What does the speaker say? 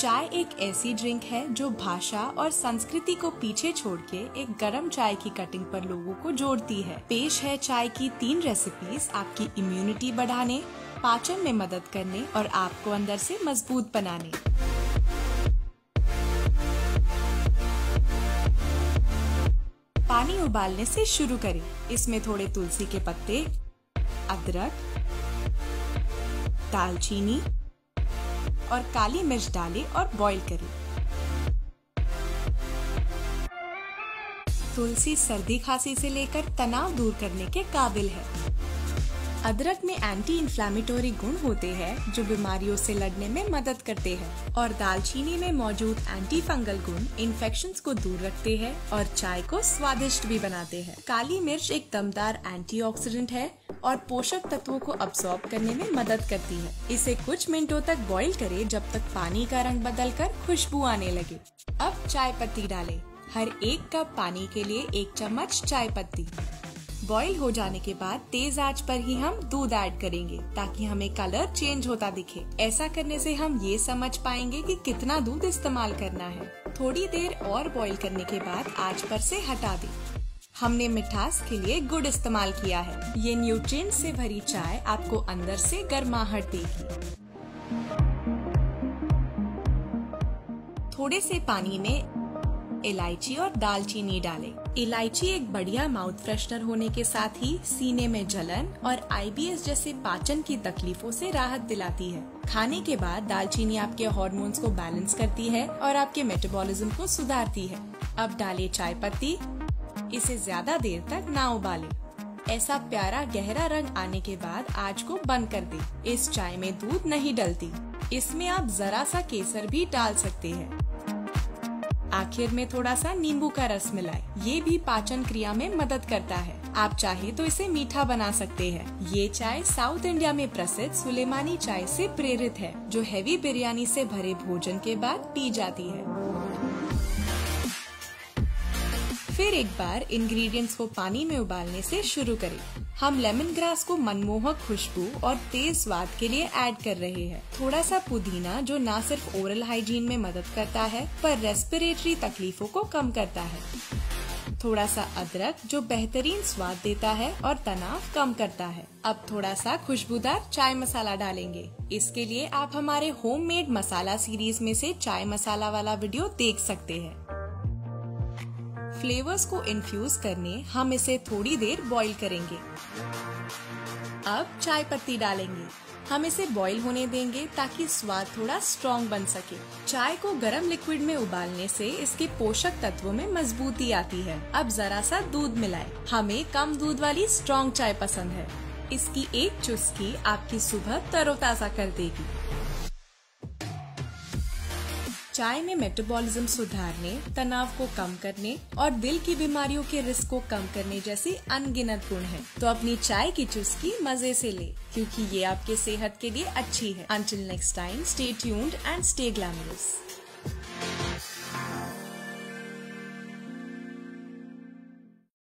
चाय एक ऐसी ड्रिंक है जो भाषा और संस्कृति को पीछे छोड़ के एक गरम चाय की कटिंग पर लोगों को जोड़ती है। पेश है चाय की 3 रेसिपीज आपकी इम्यूनिटी बढ़ाने, पाचन में मदद करने और आपको अंदर से मजबूत बनाने। पानी उबालने से शुरू करें। इसमें थोड़े तुलसी के पत्ते, अदरक, दालचीनी और काली मिर्च डालें और बॉईल करें। तुलसी सर्दी खांसी से लेकर तनाव दूर करने के काबिल है। अदरक में एंटी इन्फ्लेमेटरी गुण होते हैं जो बीमारियों से लड़ने में मदद करते हैं और दालचीनी में मौजूद एंटी फंगल गुण इन्फेक्शंस को दूर रखते हैं और चाय को स्वादिष्ट भी बनाते हैं। काली मिर्च एक दमदार एंटीऑक्सीडेंट है और पोषक तत्वों को अब्सॉर्ब करने में मदद करती है। इसे कुछ मिनटों तक बॉईल करें जब तक पानी का रंग बदलकर खुशबू आने लगे। अब चाय पत्ती डालें। हर 1 कप पानी के लिए 1 चम्मच चाय पत्ती। बॉईल हो जाने के बाद तेज आंच पर ही हम दूध ऐड करेंगे ताकि हमें कलर चेंज होता दिखे। ऐसा करने से हम ये समझ पाएंगे कि कितना दूध इस्तेमाल करना है। थोड़ी देर और बॉईल करने के बाद आंच पर से हटा दें। हमने मिठास के लिए गुड़ इस्तेमाल किया है। ये न्यूट्रिएंट से भरी चाय आपको अंदर से गर्माहट देगी। थोड़े से पानी में इलायची और दालचीनी डालें। इलायची एक बढ़िया माउथ फ्रेशनर होने के साथ ही सीने में जलन और IBS जैसे पाचन की तकलीफों से राहत दिलाती है। खाने के बाद दालचीनी आपके हार्मोन्स को बैलेंस करती है और आपके मेटाबॉलिज्म को सुधारती है। अब डालें चाय पत्ती। इसे ज्यादा देर तक ना उबालें। ऐसा प्यारा गहरा रंग आने के बाद आंच को बंद कर दें। इस चाय में दूध नहीं डलती। इसमें आप जरा सा केसर भी डाल सकते हैं। आखिर में थोड़ा सा नींबू का रस मिलाएं। ये भी पाचन क्रिया में मदद करता है। आप चाहे तो इसे मीठा बना सकते हैं। ये चाय साउथ इंडिया में प्रसिद्ध सुलेमानी चाय से प्रेरित है जो हेवी बिरयानी से भरे भोजन के बाद पी जाती है। फिर एक बार इंग्रेडिएंट्स को पानी में उबालने से शुरू करें। हम लेमन ग्रास को मनमोहक खुशबू और तेज स्वाद के लिए ऐड कर रहे हैं। थोड़ा सा पुदीना जो न सिर्फ ओरल हाइजीन में मदद करता है पर रेस्पिरेटरी तकलीफों को कम करता है। थोड़ा सा अदरक जो बेहतरीन स्वाद देता है और तनाव कम करता है। अब थोड़ा सा खुशबूदार चाय मसाला डालेंगे। इसके लिए आप हमारे होममेड मसाला सीरीज में से चाय मसाला वाला वीडियो देख सकते हैं। फ्लेवर्स को इन्फ्यूज करने हम इसे थोड़ी देर बॉईल करेंगे। अब चाय पत्ती डालेंगे। हम इसे बॉईल होने देंगे ताकि स्वाद थोड़ा स्ट्रॉन्ग बन सके। चाय को गर्म लिक्विड में उबालने से इसके पोषक तत्वों में मजबूती आती है। अब जरा सा दूध मिलाएं। हमें कम दूध वाली स्ट्रॉन्ग चाय पसंद है। इसकी एक चुस्की आपकी सुबह तरोताजा कर देगी। चाय में मेटाबॉलिज्म सुधारने, तनाव को कम करने और दिल की बीमारियों के रिस्क को कम करने जैसी अनगिनत गुण हैं। तो अपनी चाय की चुस्की मजे से ले क्योंकि ये आपके सेहत के लिए अच्छी है। Until next time, stay tuned and stay glamorous.